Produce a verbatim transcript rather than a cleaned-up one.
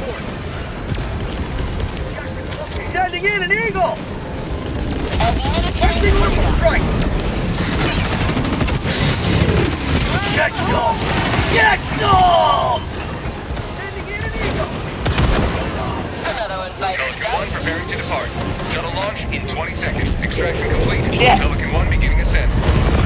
Sending in an eagle! Requesting orbital strike! Get some! Get some! Sending in an eagle! Another one fighting Pelican one preparing to depart. Shuttle launch in twenty seconds. Extraction complete. Shit. Pelican one beginning ascent.